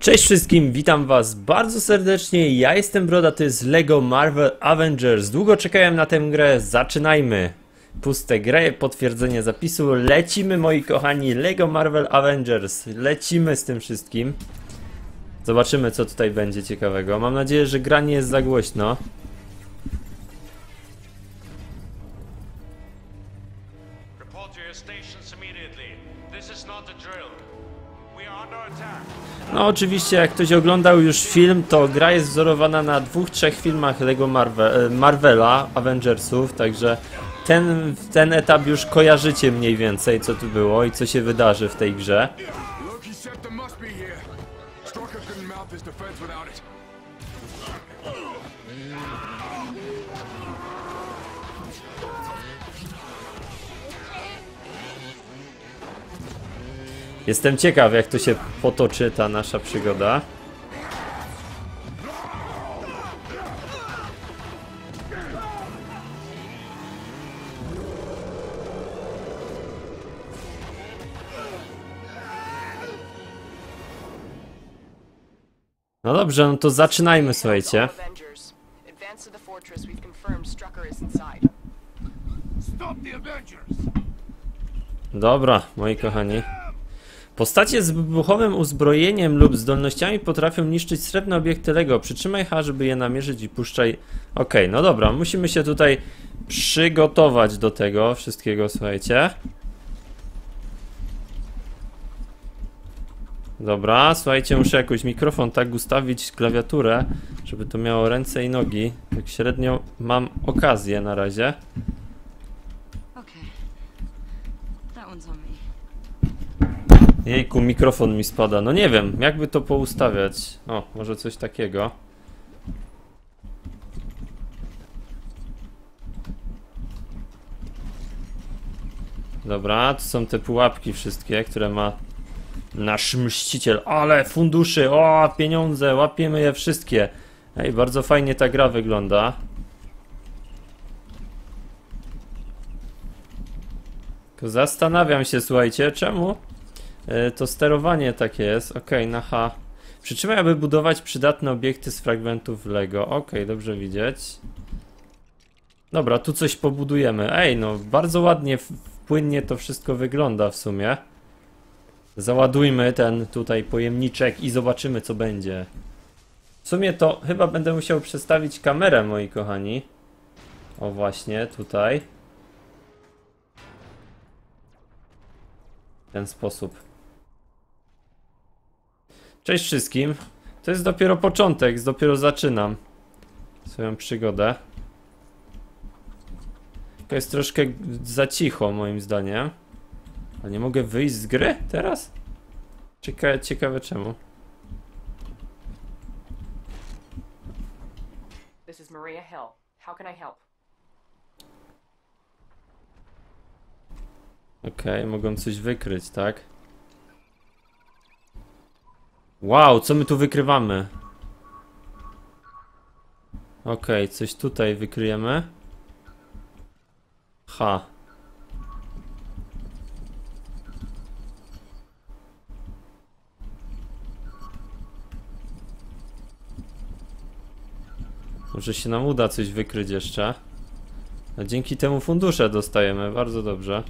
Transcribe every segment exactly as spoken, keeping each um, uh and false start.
Cześć wszystkim, witam was bardzo serdecznie, ja jestem Broda, to jest LEGO Marvel Avengers. Długo czekałem na tę grę, zaczynajmy. Puste grę, potwierdzenie zapisu, lecimy moi kochani, LEGO Marvel Avengers. Lecimy z tym wszystkim. Zobaczymy co tutaj będzie ciekawego, mam nadzieję, że gra nie jest za głośno. No oczywiście, jak ktoś oglądał już film, to gra jest wzorowana na dwóch, trzech filmach LEGO Marvel, Marvela, Avengersów, także ten, ten etap już kojarzycie mniej więcej, co tu było i co się wydarzy w tej grze. Jestem ciekaw, jak to się potoczy ta nasza przygoda. No dobrze, no to zaczynajmy, słuchajcie. Dobra, moi kochani. Postacie z wybuchowym uzbrojeniem lub zdolnościami potrafią niszczyć srebrne obiekty LEGO. Przytrzymaj H, żeby je namierzyć i puszczaj. Okej, okay, no dobra, musimy się tutaj przygotować do tego wszystkiego, słuchajcie. Dobra, słuchajcie, muszę jakoś mikrofon tak ustawić, klawiaturę, żeby to miało ręce i nogi. Tak średnio mam okazję na razie. Jejku, mikrofon mi spada. No nie wiem, jakby to poustawiać. O, może coś takiego. Dobra, to są te pułapki wszystkie, które ma nasz mściciel. Ale funduszy, o, pieniądze, łapiemy je wszystkie. Ej, bardzo fajnie ta gra wygląda. Tylko zastanawiam się, słuchajcie, czemu to sterowanie takie jest. Ok, na H. Przytrzymaj, aby budować przydatne obiekty z fragmentów LEGO. Ok, dobrze widzieć. Dobra, tu coś pobudujemy. Ej, no bardzo ładnie, płynnie to wszystko wygląda w sumie. Załadujmy ten tutaj pojemniczek i zobaczymy co będzie. W sumie to chyba będę musiał przestawić kamerę, moi kochani. O właśnie, tutaj. W ten sposób. Cześć wszystkim. To jest dopiero początek, dopiero zaczynam swoją przygodę. To jest troszkę za cicho moim zdaniem. A nie mogę wyjść z gry teraz? Ciekawe, ciekawe czemu. This is Maria Hill. How can I help? Okej, okay, mogą coś wykryć, tak? Wow, co my tu wykrywamy? Okej, okay, coś tutaj wykryjemy. Ha. Może się nam uda coś wykryć jeszcze. A dzięki temu fundusze dostajemy, bardzo dobrze.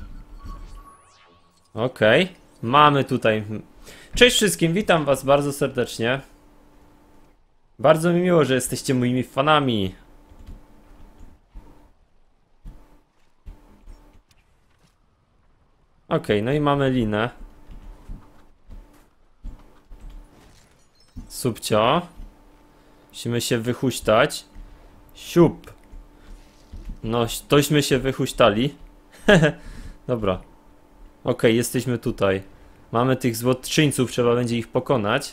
Okej, okay. Mamy tutaj. Cześć wszystkim, witam was bardzo serdecznie. Bardzo mi miło, że jesteście moimi fanami. Okej, okay, no i mamy linę. Subcio. Musimy się wychuśtać. Siup. No, tośmy się wychuśtali. Dobra. Okej, okay, jesteśmy tutaj. Mamy tych złoczyńców, trzeba będzie ich pokonać.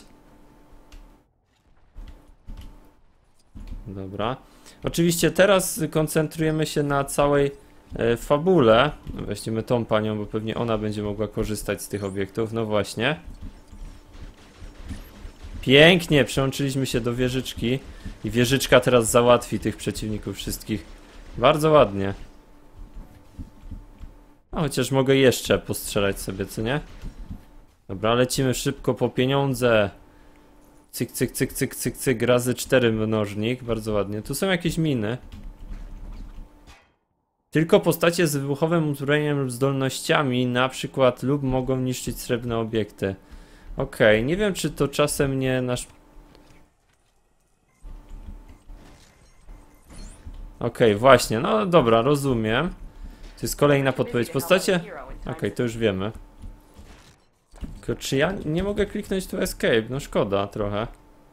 Dobra. Oczywiście teraz koncentrujemy się na całej e, fabule. Weźmiemy tą panią, bo pewnie ona będzie mogła korzystać z tych obiektów. No właśnie. Pięknie, przełączyliśmy się do wieżyczki. I wieżyczka teraz załatwi tych przeciwników wszystkich. Bardzo ładnie. A chociaż mogę jeszcze postrzelać sobie, co nie? Dobra, lecimy szybko po pieniądze. Cyk, cyk, cyk, cyk, cyk, cyk, razy cztery mnożnik, bardzo ładnie. Tu są jakieś miny. Tylko postacie z wybuchowym uzbrojeniem lub zdolnościami, na przykład, lub mogą niszczyć srebrne obiekty. Okej, okay, nie wiem, czy to czasem nie nasz... Okej, okay, właśnie, no dobra, rozumiem. To jest kolejna podpowiedź. Postacie? Okej, okay, to już wiemy. Tylko czy ja nie mogę kliknąć tu escape? No szkoda trochę.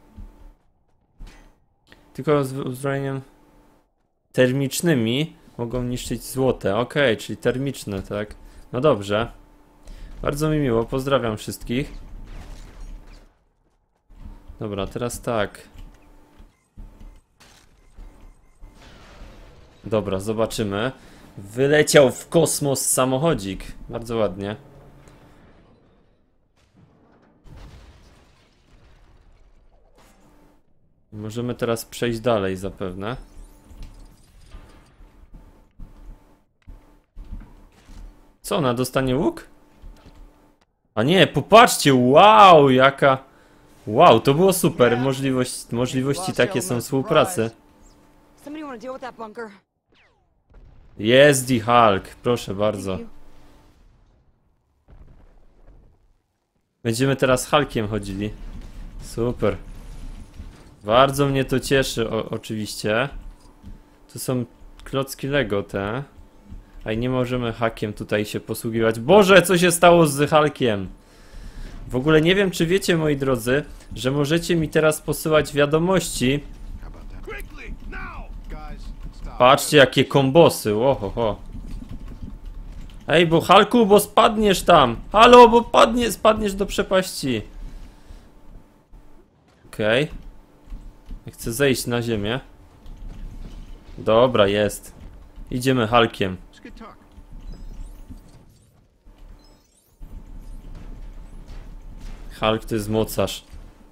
Tylko z uzbrojeniem termicznymi mogą niszczyć złote. Okej, okay, czyli termiczne, tak? No dobrze. Bardzo mi miło, pozdrawiam wszystkich. Dobra, teraz tak. Dobra, zobaczymy. Wyleciał w kosmos samochodzik. Bardzo ładnie. Możemy teraz przejść dalej zapewne. Co, ona dostanie łuk? A nie, popatrzcie, wow, jaka... Wow, to było super, Możliwość, możliwości takie są współpracy. Jest i Hulk, proszę bardzo. Będziemy teraz Hulkiem chodzili. Super. Bardzo mnie to cieszy, o, oczywiście. Tu są klocki Lego te. A i nie możemy hakiem tutaj się posługiwać. Boże, co się stało z Hulkiem? W ogóle nie wiem, czy wiecie, moi drodzy, że możecie mi teraz posyłać wiadomości. Patrzcie, jakie kombosy, ohoho. Ej, bo Hulku, bo spadniesz tam. Halo, bo padnie, spadniesz do przepaści. Okej. Okay. Chcę zejść na ziemię. Dobra, jest. Idziemy Hulkiem. Hulk to jest mocarz.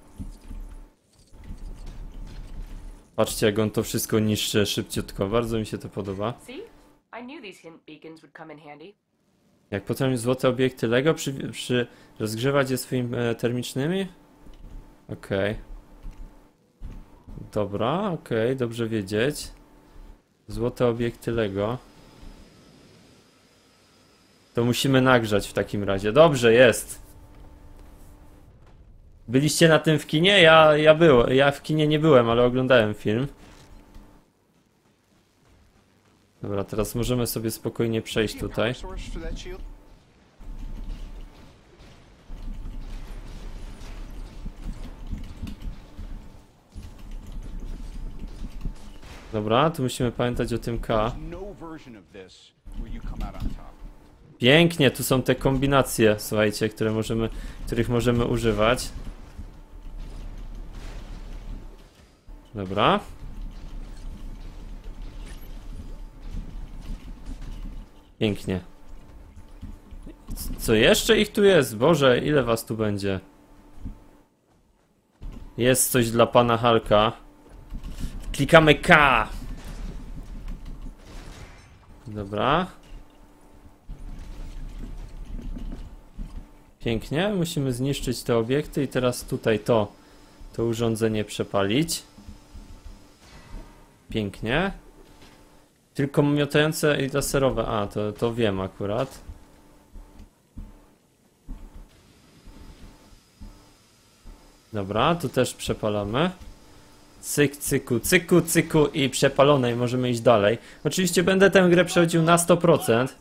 Patrzcie, jak on to wszystko niszczy szybciutko. Bardzo mi się to podoba. Jak potem złote obiekty Lego przy, przy rozgrzewać je swoimi e, termicznymi? Okej. Okay. Dobra, okej, okay, dobrze wiedzieć. Złote obiekty Lego. To musimy nagrzać w takim razie. Dobrze, jest. Byliście na tym w kinie? Ja, ja byłem. Ja w kinie nie byłem, ale oglądałem film. Dobra, teraz możemy sobie spokojnie przejść tutaj. Dobra, tu musimy pamiętać o tym K. Pięknie, tu są te kombinacje, słuchajcie, które możemy, których możemy używać. Dobra. Pięknie. Co jeszcze ich tu jest? Boże, ile was tu będzie? Jest coś dla pana Hulka. Klikamy K. Dobra. Pięknie, musimy zniszczyć te obiekty i teraz tutaj to, to urządzenie przepalić. Pięknie. Tylko miotające i laserowe, a to, to wiem akurat. Dobra, tu też przepalamy. Cyk, cyku, cyku, cyku i przepalone i możemy iść dalej. Oczywiście będę tę grę przechodził na sto procent.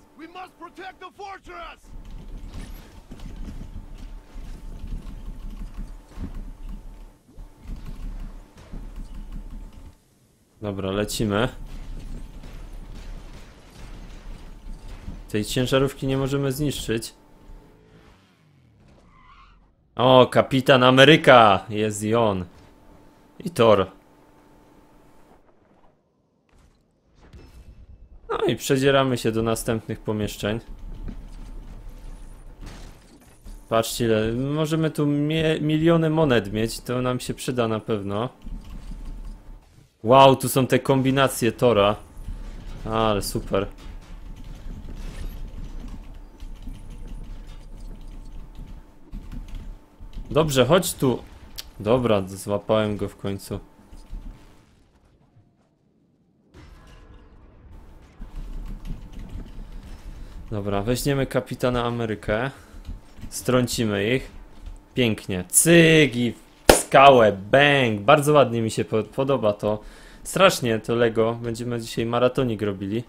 Dobra, lecimy. Tej ciężarówki nie możemy zniszczyć. O, Kapitan Ameryka! Jest i on. I Thor. No i przedzieramy się do następnych pomieszczeń. Patrzcie, ile. Możemy tu miliony monet mieć, to nam się przyda na pewno. Wow, tu są te kombinacje Thora. Ale super. Dobrze, chodź tu. Dobra, złapałem go w końcu. Dobra, weźmiemy Kapitana Amerykę. Strącimy ich. Pięknie. Cyk i w skałę. Bang. Bardzo ładnie mi się po podoba to. Strasznie to Lego. Będziemy dzisiaj maratonik robili.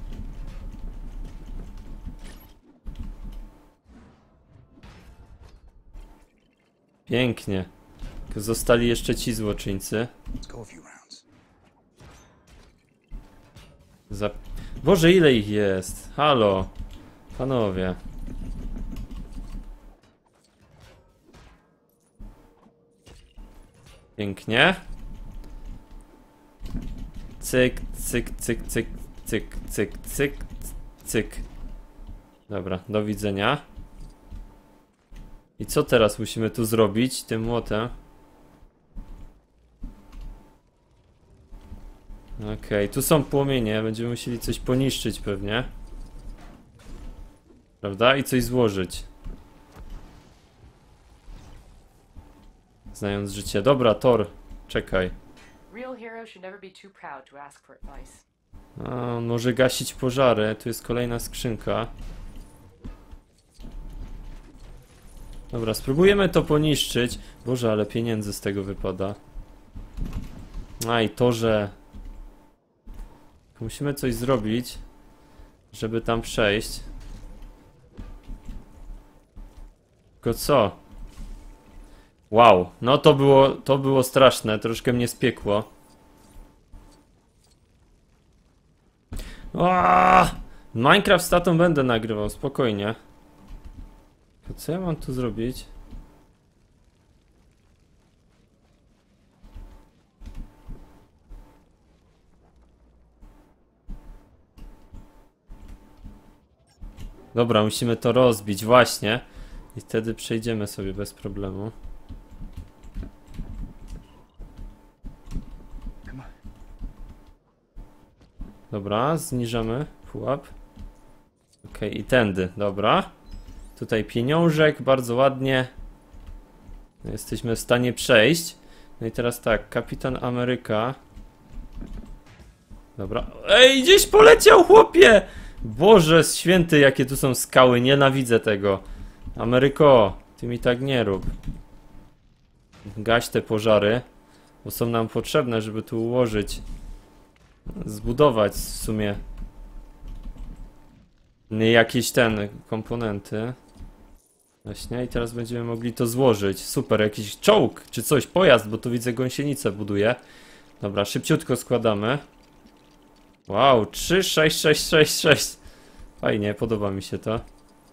Pięknie. Tylko zostali jeszcze ci złoczyńcy. Za... Boże, ile ich jest? Halo. Panowie. Pięknie. Cyk, cyk, cyk, cyk, cyk, cyk, cyk, cyk. Dobra, do widzenia. I co teraz musimy tu zrobić tym młotem? Okej, okay, tu są płomienie, będziemy musieli coś poniszczyć pewnie. Prawda? I coś złożyć. Znając życie. Dobra, Thor, czekaj. Real heroes should never be too proud to ask for advice. A, on może gasić pożary. Tu jest kolejna skrzynka. Dobra, spróbujemy to poniszczyć. Boże, ale pieniędzy z tego wypada. A i to, że... Musimy coś zrobić, żeby tam przejść. Tylko co? Wow, no to było, to było straszne, troszkę mnie spiekło. Aaaa! Minecraft z tatą będę nagrywał, spokojnie. To co ja mam tu zrobić? Dobra, musimy to rozbić, właśnie. I wtedy przejdziemy sobie bez problemu. Dobra, zniżamy pułap. Ok, i tędy, dobra. Tutaj pieniążek, bardzo ładnie. Jesteśmy w stanie przejść. No i teraz tak, Kapitan Ameryka. Dobra. Ej, gdzieś poleciał, chłopie! Boże święty, jakie tu są skały, nienawidzę tego. Ameryko, ty mi tak nie rób. Gaś te pożary, bo są nam potrzebne, żeby tu ułożyć, zbudować w sumie jakieś ten komponenty. Właśnie, i teraz będziemy mogli to złożyć. Super, jakiś czołg czy coś, pojazd, bo tu widzę gąsienicę buduje. Dobra, szybciutko składamy. Wow, trzy, sześć, sześć, sześć, sześć. Fajnie, podoba mi się to.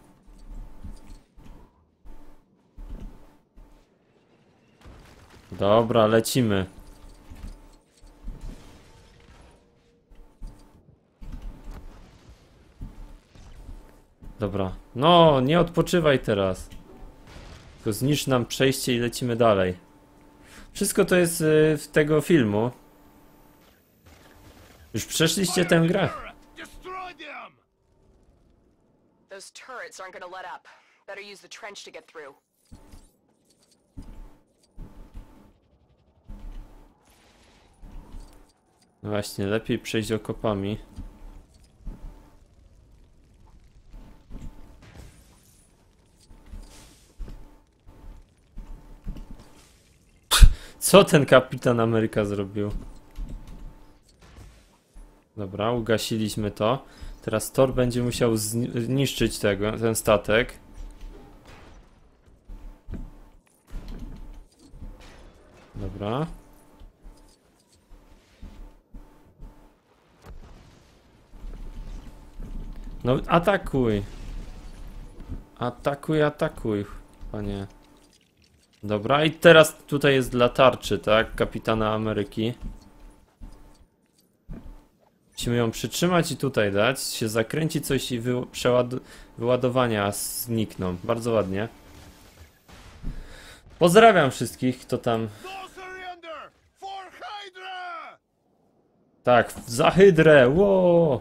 Dobra, lecimy. Dobra, no nie odpoczywaj teraz. Tylko zniszcz nam przejście i lecimy dalej. Wszystko to jest y, w tego filmu. Już przeszliście tę grę. Those turrets aren't gonna let up. Better use the trench to get through. No właśnie, lepiej przejść okopami. Co ten Kapitan Ameryka zrobił? Dobra, ugasiliśmy to. Teraz Thor będzie musiał zniszczyć tego, ten statek. Dobra. No atakuj. Atakuj, atakuj, panie. Dobra, i teraz tutaj jest dla tarczy, tak? Kapitana Ameryki. Musimy ją przytrzymać i tutaj dać. Się zakręci coś i wy wyładowania znikną. Bardzo ładnie. Pozdrawiam wszystkich, kto tam... Tak, za hydrę! Ło!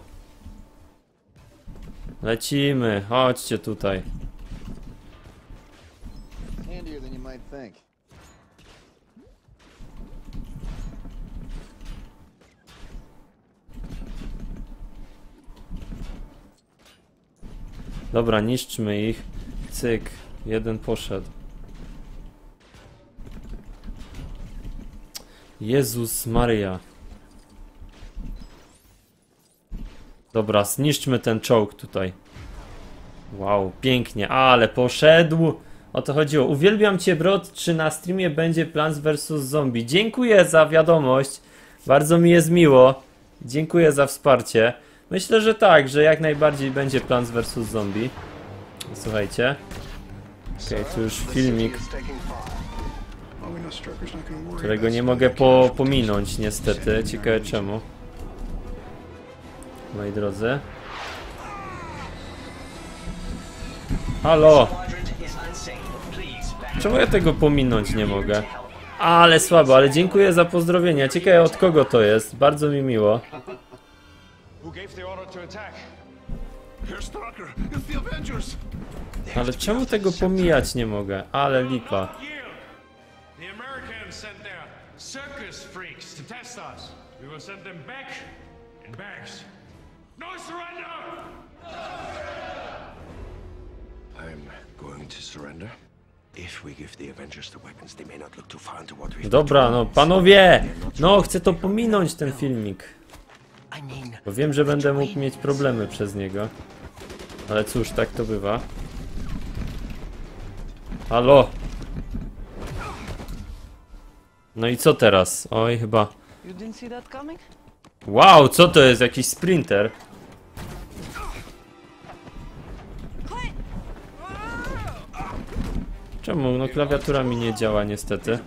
Lecimy, chodźcie tutaj. Dobra, niszczmy ich. Cyk. Jeden poszedł. Jezus Maria. Dobra, zniszczmy ten czołg tutaj. Wow, pięknie, ale poszedł. O to chodziło. Uwielbiam cię, Brod. Czy na streamie będzie Plants versus. Zombie? Dziękuję za wiadomość. Bardzo mi jest miło. Dziękuję za wsparcie. Myślę, że tak, że jak najbardziej będzie Plants versus. Zombie. Słuchajcie. Okej, okay, tu już filmik, którego nie mogę po pominąć niestety. Ciekawe czemu. Moi drodzy. Halo! Czemu ja tego pominąć nie mogę? Ale słabo, ale dziękuję za pozdrowienia. Ciekawe od kogo to jest. Bardzo mi miło. Ale czemu tego pomijać nie mogę? Ale lipa. Dobra, no panowie! No, chcę to pominąć ten filmik. Bo wiem, że będę mógł mieć problemy przez niego. Ale cóż, tak to bywa. Halo! No i co teraz? Oj, chyba... Wow, co to jest? Jakiś sprinter? Czemu? No klawiatura mi nie działa niestety.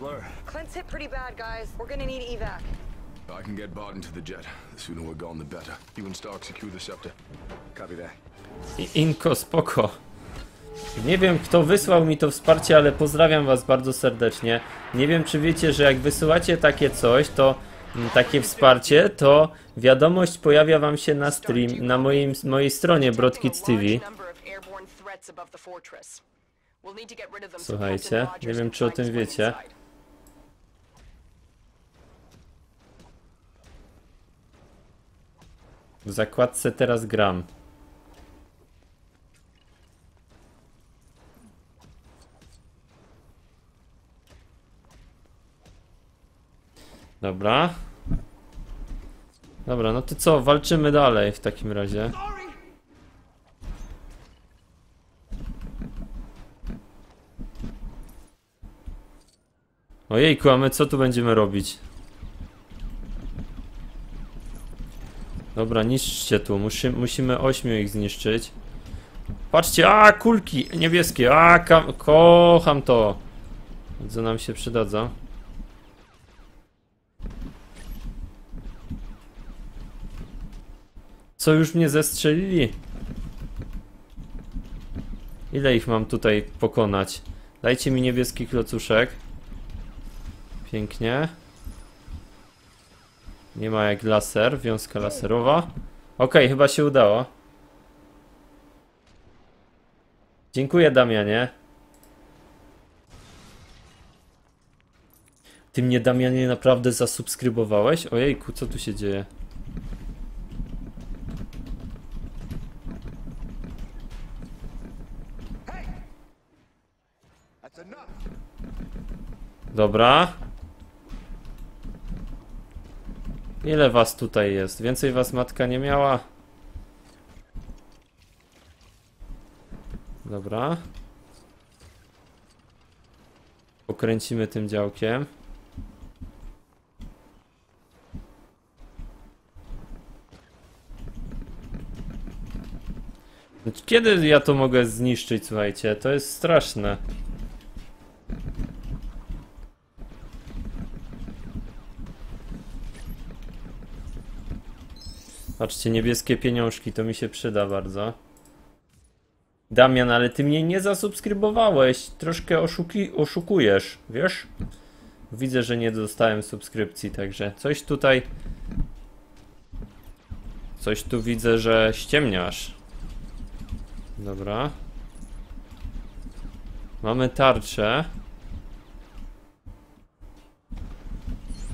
I can get Barton to the jet. The sooner we're gone, the better. You and Stark secure the scepter. Copy that. I Inko, spoko. Nie wiem, kto wysłał mi to wsparcie, ale pozdrawiam was bardzo serdecznie. Nie wiem, czy wiecie, że jak wysyłacie takie coś, to m, takie wsparcie, to wiadomość pojawia wam się na stream, na moim, mojej stronie Brodkids T V. Słuchajcie, nie wiem, czy o tym wiecie. W zakładce teraz gram. Dobra. Dobra, no to co? Walczymy dalej w takim razie. Ojejku, a my co tu będziemy robić? Dobra, niszczcie tu. Musi, musimy ośmiu ich zniszczyć. Patrzcie, a kulki niebieskie. A, kocham to. Co nam się przydadzą. Co, już mnie zestrzelili? Ile ich mam tutaj pokonać? Dajcie mi niebieski klocuszek. Pięknie. Nie ma jak laser, wiązka laserowa. Okej, okay, chyba się udało. Dziękuję, Damianie. Ty mnie, Damianie, naprawdę zasubskrybowałeś? Ojejku, co tu się dzieje? Dobra. Ile was tutaj jest? Więcej was matka nie miała? Dobra. Pokręcimy tym działkiem. Kiedy ja to mogę zniszczyć, słuchajcie? To jest straszne. Patrzcie, niebieskie pieniążki, to mi się przyda bardzo. Damian, ale ty mnie nie zasubskrybowałeś. Troszkę oszuki oszukujesz, wiesz? Widzę, że nie dostałem subskrypcji, także coś tutaj... Coś tu widzę, że ściemniasz. Dobra. Mamy tarczę.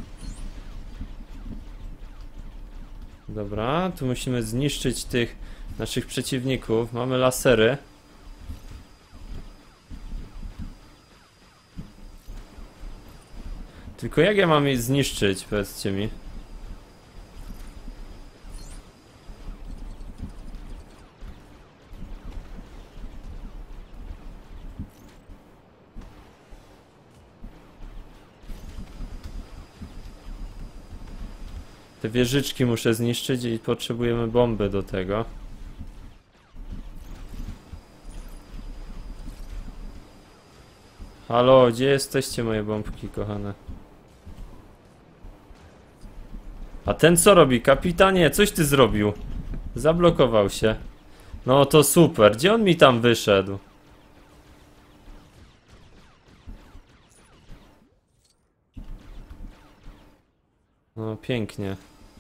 Dobra, tu musimy zniszczyć tych naszych przeciwników. Mamy lasery. Tylko jak ja mam je zniszczyć, powiedzcie mi. Te wieżyczki muszę zniszczyć i potrzebujemy bomby do tego. Halo, gdzie jesteście moje bombki, kochane? A ten co robi? Kapitanie, coś ty zrobił. Zablokował się. No to super, gdzie on mi tam wyszedł? No pięknie.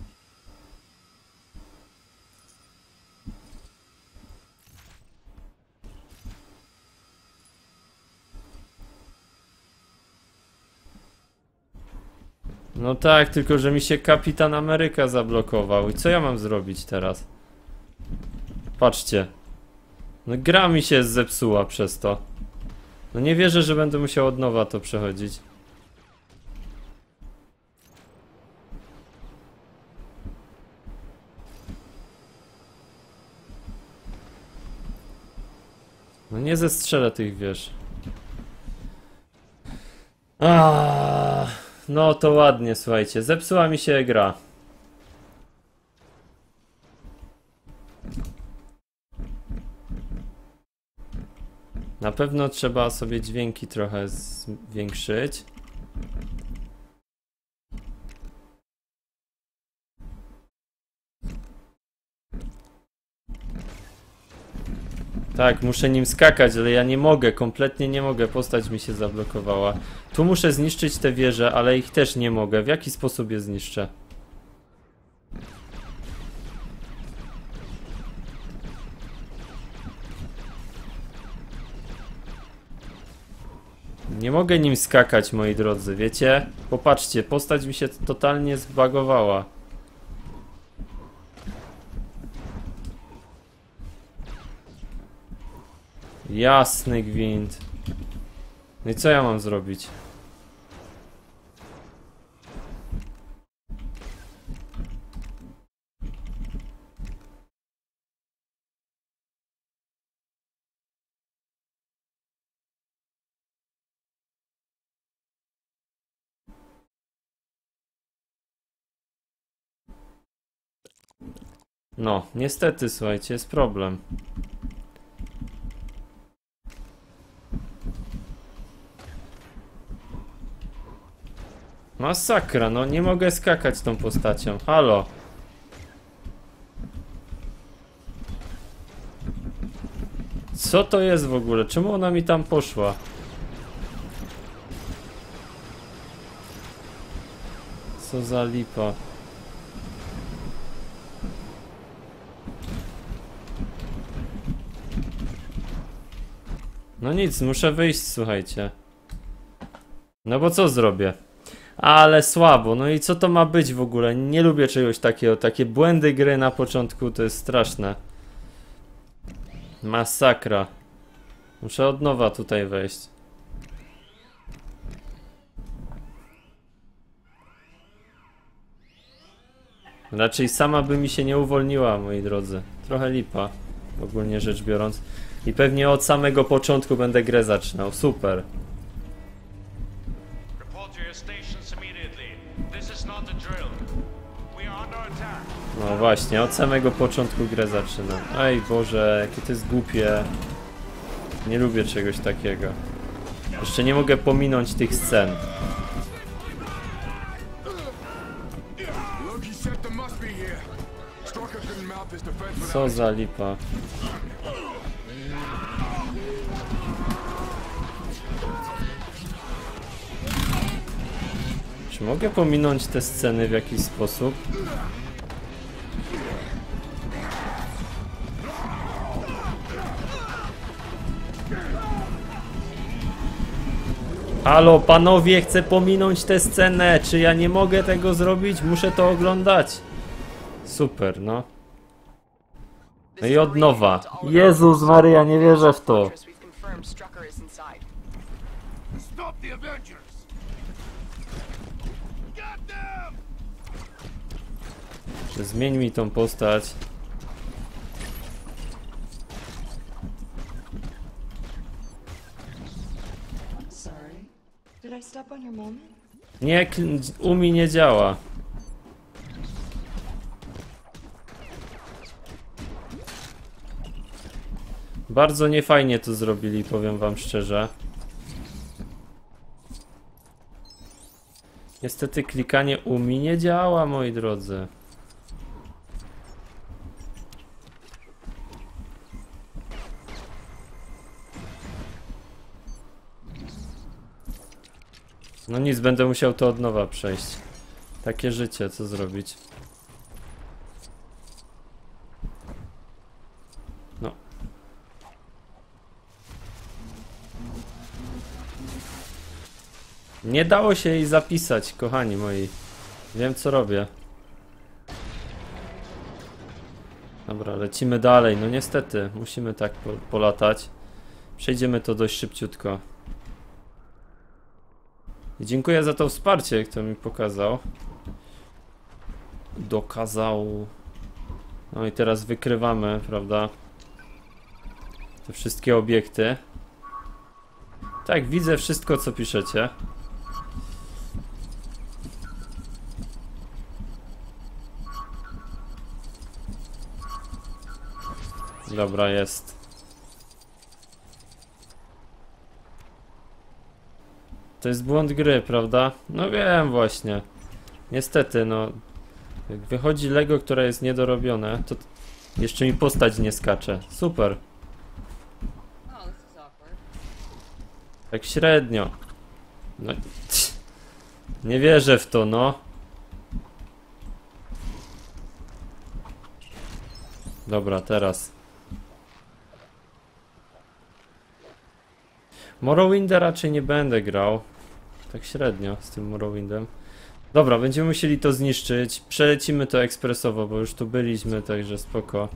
No tak, tylko że mi się Kapitan Ameryka zablokował. I co ja mam zrobić teraz? Patrzcie. No gra mi się zepsuła przez to. No nie wierzę, że będę musiał od nowa to przechodzić. No nie zestrzelę tych wież. Aaaa, no to ładnie, słuchajcie. Zepsuła mi się gra. Na pewno trzeba sobie dźwięki trochę zwiększyć. Tak, muszę nim skakać, ale ja nie mogę, kompletnie nie mogę, postać mi się zablokowała. Tu muszę zniszczyć te wieże, ale ich też nie mogę. W jaki sposób je zniszczę? Nie mogę nim skakać, moi drodzy, wiecie? Popatrzcie, postać mi się totalnie zbagowała. Jasny gwint. No i co ja mam zrobić? No, niestety, słuchajcie, jest problem. Masakra, no nie mogę skakać tą postacią. Halo. Co to jest w ogóle? Czemu ona mi tam poszła? Co za lipa. No nic, muszę wyjść, słuchajcie. No bo co zrobię? Ale słabo, no i co to ma być w ogóle? Nie lubię czegoś takiego, takie błędy gry na początku to jest straszne. Masakra. Muszę od nowa tutaj wejść. Raczej sama by mi się nie uwolniła, moi drodzy. Trochę lipa, ogólnie rzecz biorąc. I pewnie od samego początku będę grę zaczynał, super. No właśnie, od samego początku grę zaczynam. Ej Boże, jakie to jest głupie. Nie lubię czegoś takiego. Jeszcze nie mogę pominąć tych scen. Co za lipa. Czy mogę pominąć te sceny w jakiś sposób? Halo, panowie, chcę pominąć tę scenę. Czy ja nie mogę tego zrobić? Muszę to oglądać. Super, no. No i od nowa. Jezus Maria, nie wierzę w to. Stop the Avengers! Got them! Zmień mi tą postać. Sorry. Did I step on your moment? Nie, Umi nie działa. Bardzo niefajnie to zrobili, powiem wam szczerze. Niestety klikanie Umi nie działa, moi drodzy. No nic, będę musiał to od nowa przejść. Takie życie, co zrobić? No. Nie dało się jej zapisać, kochani moi. Wiem, co robię. Dobra, lecimy dalej. No niestety, musimy tak po polatać. Przejdziemy to dość szybciutko. I dziękuję za to wsparcie, kto mi pokazał. Dokazał. No i teraz wykrywamy, prawda? Te wszystkie obiekty. Tak, widzę wszystko, co piszecie. Dobra, jest. To jest błąd gry, prawda? No wiem właśnie. Niestety, no. Jak wychodzi Lego, które jest niedorobione, to jeszcze mi postać nie skacze. Super. Tak średnio. No. Nie wierzę w to, no. Dobra, teraz. Morrowinda raczej nie będę grał. Tak średnio z tym Morrowindem. Dobra, będziemy musieli to zniszczyć. Przelecimy to ekspresowo, bo już tu byliśmy, także spoko.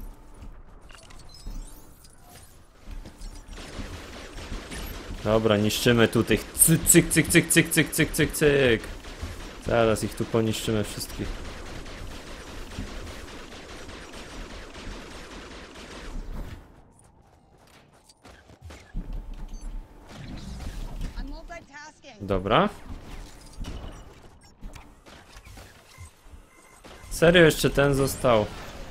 Dobra, niszczymy tu tych cyk, cyk, cyk, cyk, cyk, cyk, cyk, cyk, cyk. Zaraz ich tu poniszczymy wszystkich. Dobra. Serio jeszcze ten został.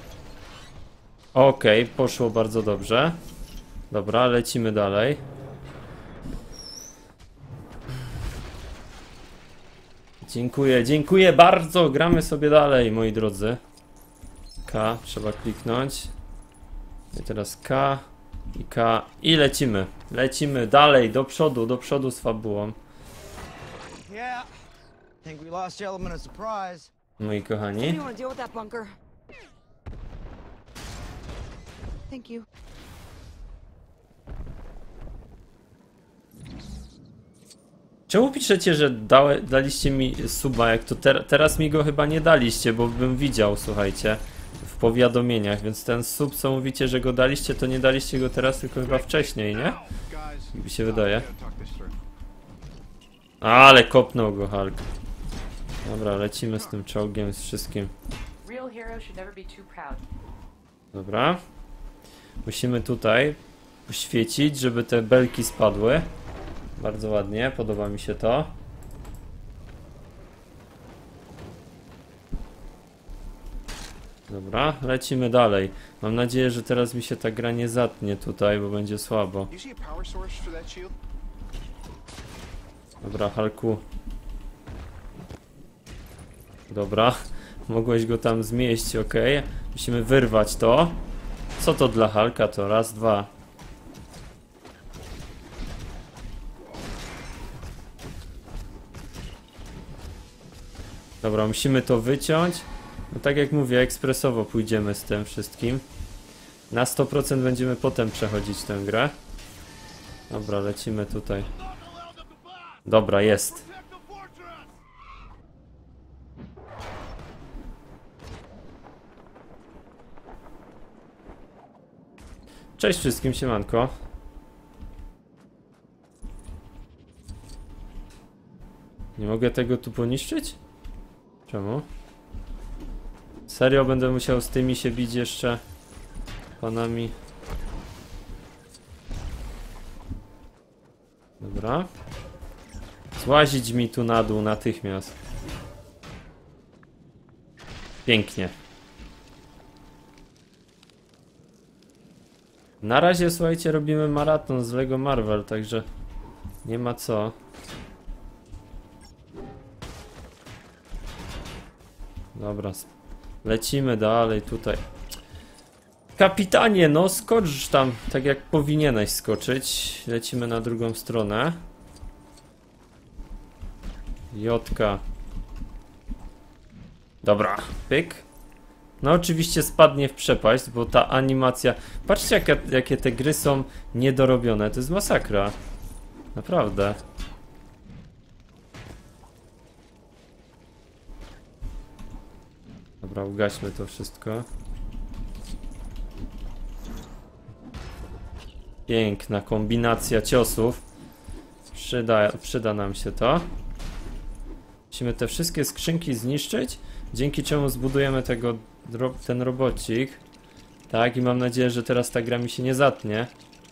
Okej, okay, poszło bardzo dobrze. Dobra, lecimy dalej. Dziękuję, dziękuję bardzo. Gramy sobie dalej, moi drodzy. K trzeba kliknąć. I teraz K i K i lecimy. Lecimy dalej, do przodu, do przodu z fabułą. Yeah. Think we lost the element of surprise. Moi kochani. You want to deal with that bunker? Thank you. Czemu piszecie, że dałe, daliście mi suba, jak to ter teraz mi go chyba nie daliście, bo bym widział, słuchajcie, w powiadomieniach, więc ten sub, co mówicie, że go daliście, to nie daliście go teraz, tylko chyba wcześniej, nie? Jak mi się wydaje. Ale kopnął go Hulk. Dobra, lecimy z tym czołgiem, z wszystkim. Dobra. Musimy tutaj poświecić, żeby te belki spadły. Bardzo ładnie, podoba mi się to. Dobra, lecimy dalej. Mam nadzieję, że teraz mi się ta gra nie zatnie tutaj, bo będzie słabo. Dobra, Hulku. Dobra, mogłeś go tam zmieść, ok. Musimy wyrwać to. Co to dla Hulka to? Raz, dwa. Dobra, musimy to wyciąć. No tak jak mówię, ekspresowo pójdziemy z tym wszystkim. Na sto procent będziemy potem przechodzić tę grę. Dobra, lecimy tutaj. Dobra, jest. Cześć wszystkim, siemanko. Nie mogę tego tu poniszczyć? Czemu? Serio będę musiał z tymi się bić jeszcze? Panami. Dobra. Złazić mi tu na dół natychmiast. Pięknie. Na razie, słuchajcie, robimy maraton z Lego Marvel, także nie ma co. Dobra, lecimy dalej tutaj. Kapitanie, no skocz tam, tak jak powinieneś skoczyć. Lecimy na drugą stronę. Jotka. Dobra, pyk. No oczywiście spadnie w przepaść, bo ta animacja... Patrzcie jakie, jakie te gry są niedorobione, to jest masakra. Naprawdę. Dobra, ugaśmy to wszystko. Piękna kombinacja ciosów. Przyda, przyda nam się to. Musimy te wszystkie skrzynki zniszczyć, dzięki czemu zbudujemy tego, ten robocik. Tak, i mam nadzieję, że teraz ta gra mi się nie zatnie.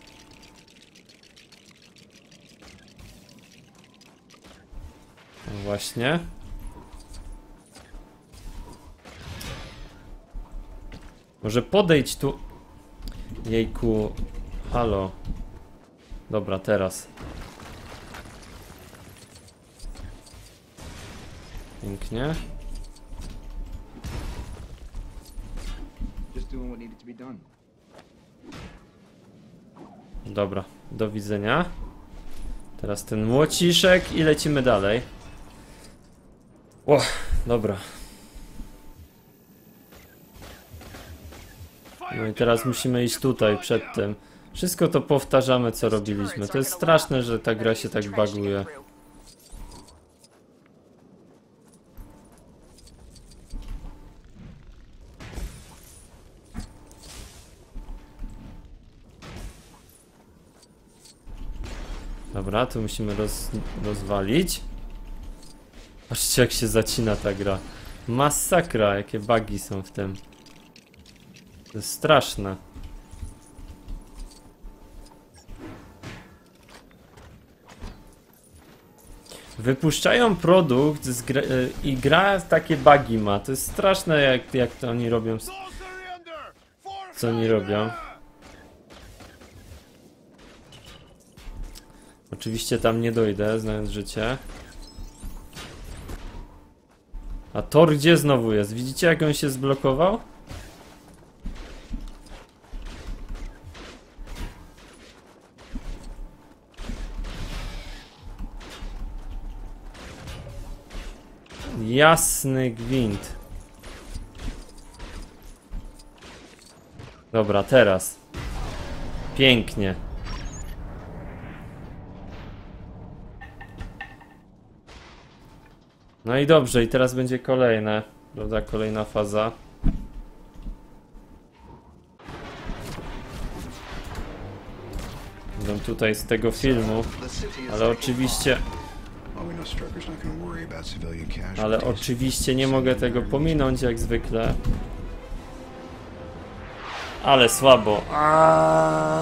No właśnie. Może podejdź tu. Jejku. Halo. Dobra, teraz. Pięknie. Dobra, do widzenia. Teraz ten młociszek i lecimy dalej. O, dobra. No i teraz musimy iść tutaj przed tym. Wszystko to powtarzamy, co robiliśmy. To jest straszne, że ta gra się tak buguje. Dobra, tu musimy roz, rozwalić. Patrzcie, jak się zacina ta gra. Masakra, jakie bugi są w tym. To jest straszne. Wypuszczają produkt z gra, i gra takie bugi ma. To jest straszne, jak, jak to oni robią. Co oni robią. Oczywiście tam nie dojdę, znając życie. A Thor gdzie znowu jest? Widzicie, jak on się zblokował? Jasny gwint. Dobra, teraz. Pięknie. No i dobrze, i teraz będzie kolejne, prawda, kolejna faza. Będą tutaj z tego filmu, ale oczywiście... Ale oczywiście nie mogę tego pominąć, jak zwykle. Ale słabo. Aaaa.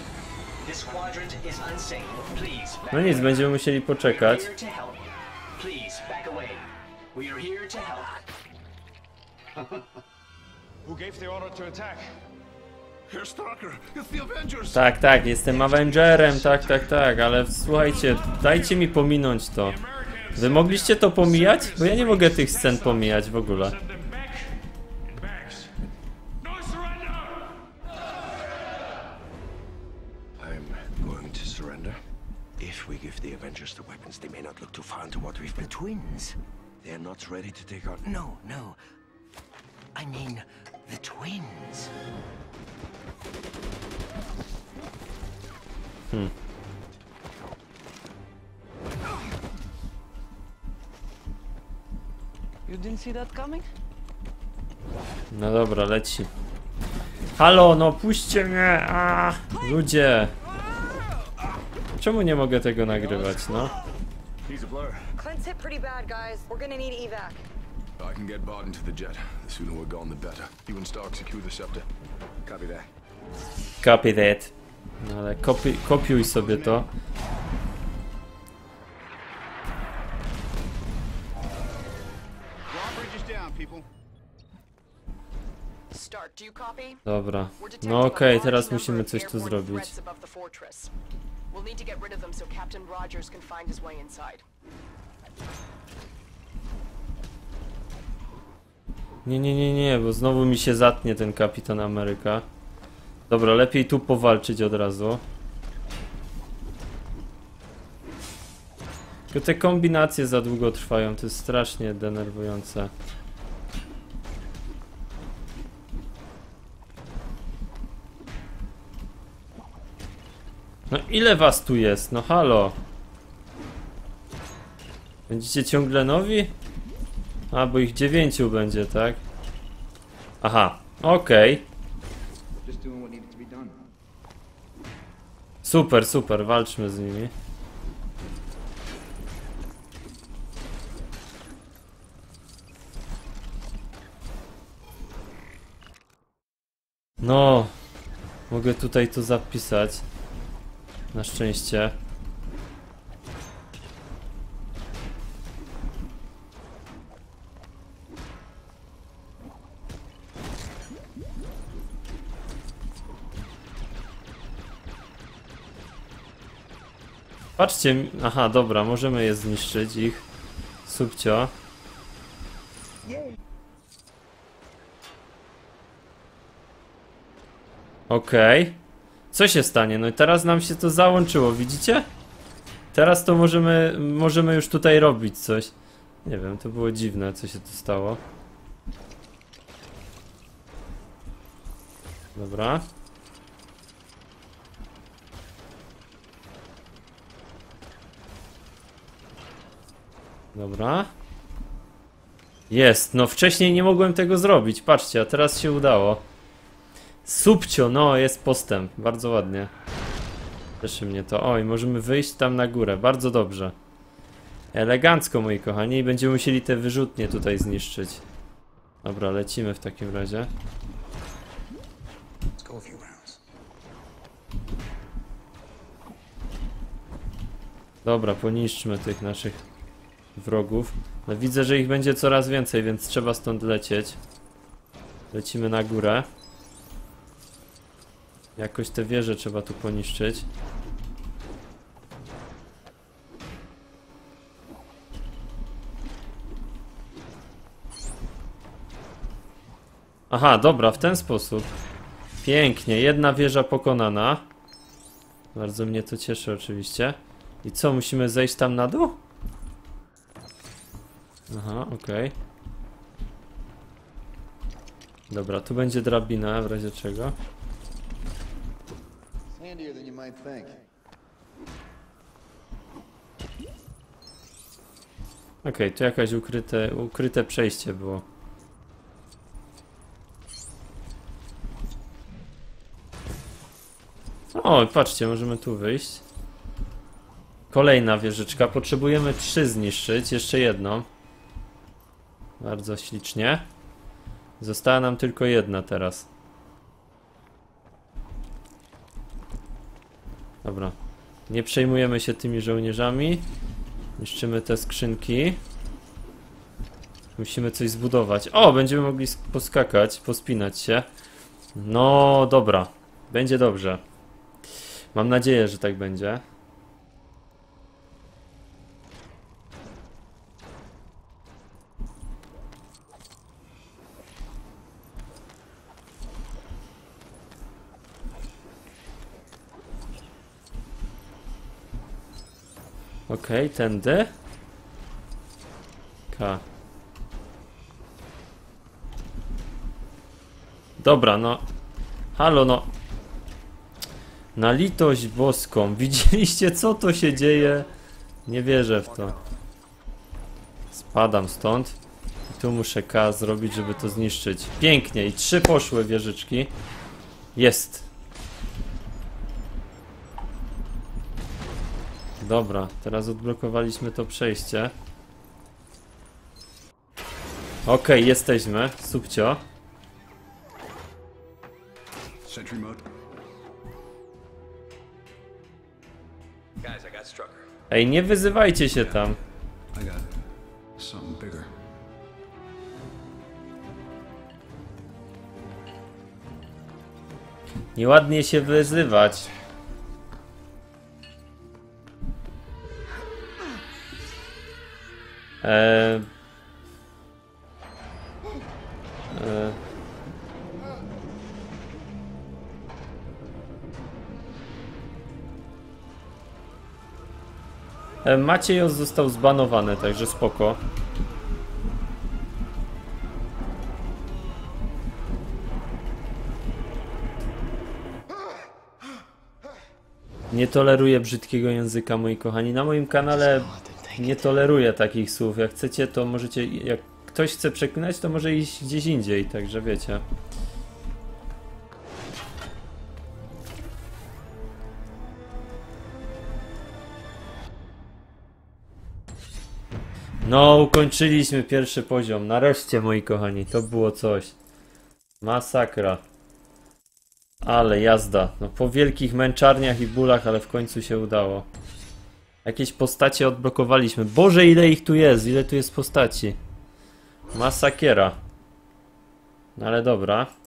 No nic, będziemy musieli poczekać. Tak, tak, jestem Avengerem, tak, tak, tak, ale słuchajcie, dajcie mi pominąć to. Wy mogliście to pomijać? Bo ja nie mogę tych scen pomijać w ogóle. If we give the Avengers the weapons, they may not look too far into what we've been. Twins. They're not ready to take on. No, no. I mean, the twins. Hmm. You didn't see that coming? No dobra, leci. Halo, no puśćcie mnie! A, ludzie! Czemu nie mogę tego nagrywać, no? He's a blur. Clint's hit pretty bad, guys. We're gonna need evac. I can get Barton to the jet. The sooner we're gone, the better. You and Stark secure the scepter. Copy that. Copy that. No ale kopi kopiuj sobie to. Drawbridge is down, people. Stark, do you copy? Dobra. We're detecting No a okej, large teraz number musimy of coś tu airborne zrobić. threats above the fortress. We'll need to get rid of them so Captain Rogers can find his way inside. Nie, nie, nie, nie, bo znowu mi się zatnie ten Kapitan Ameryka. Dobra, lepiej tu powalczyć od razu. Tylko te kombinacje za długo trwają, to jest strasznie denerwujące. No ile was tu jest? No halo. Będziecie ciągle nowi? A, bo ich dziewięciu będzie, tak? Aha, okej. Super, super, walczmy z nimi. No, mogę tutaj to zapisać. Na szczęście. Patrzcie, aha, dobra, możemy je zniszczyć, ich. Subcio. Okej. Okay. Co się stanie? No i teraz nam się to załączyło, widzicie? Teraz to możemy, możemy już tutaj robić coś. Nie wiem, to było dziwne, co się tu stało. Dobra. Dobra. Jest, no wcześniej nie mogłem tego zrobić, patrzcie, a teraz się udało. Subcio, no jest postęp, bardzo ładnie. Cieszy mnie to. Oj, możemy wyjść tam na górę, bardzo dobrze. Elegancko, moi kochani, i będziemy musieli te wyrzutnie tutaj zniszczyć. Dobra, lecimy w takim razie. Dobra, poniszczmy tych naszych wrogów. No, widzę, że ich będzie coraz więcej, więc trzeba stąd lecieć. Lecimy na górę. Jakoś te wieże trzeba tu poniszczyć. Aha, dobra, w ten sposób. Pięknie, jedna wieża pokonana. Bardzo mnie to cieszy oczywiście. I co, musimy zejść tam na dół? Aha, okej. Okay. Dobra, tu będzie drabina, w razie czego. Okej, okay, tu jakaś ukryte, ukryte przejście było. O, patrzcie, możemy tu wyjść. Kolejna wieżyczka. Potrzebujemy trzy zniszczyć. Jeszcze jedną. Bardzo ślicznie. Została nam tylko jedna teraz. Dobra. Nie przejmujemy się tymi żołnierzami. Niszczymy te skrzynki. Musimy coś zbudować. O, będziemy mogli poskakać, pospinać się. No, dobra. Będzie dobrze. Mam nadzieję, że tak będzie. Okej, okay, tędy. K. Dobra, no. Halo, no. Na litość boską. Widzieliście, co to się dzieje? Nie wierzę w to. Spadam stąd. I tu muszę K zrobić, żeby to zniszczyć. Pięknie. I trzy poszły wieżyczki. Jest. Dobra, teraz odblokowaliśmy to przejście. Okej, okay, jesteśmy. Subcio. Sentry mode. Guys, I got Strucker. Ej, nie wyzywajcie się tam. I got something bigger. Nieładnie się wyzywać. Eee... Eee... E, Maciej został zbanowany, także spoko. Nie toleruję brzydkiego języka, moi kochani. Na moim kanale nie toleruję takich słów. Jak chcecie, to możecie... Jak ktoś chce przeklinać, to może iść gdzieś indziej, także wiecie. No, ukończyliśmy pierwszy poziom. Nareszcie, moi kochani, to było coś. Masakra. Ale jazda. No, po wielkich męczarniach i bólach, ale w końcu się udało. Jakieś postacie odblokowaliśmy. Boże, ile ich tu jest, ile tu jest postaci. Masakiera. No ale dobra.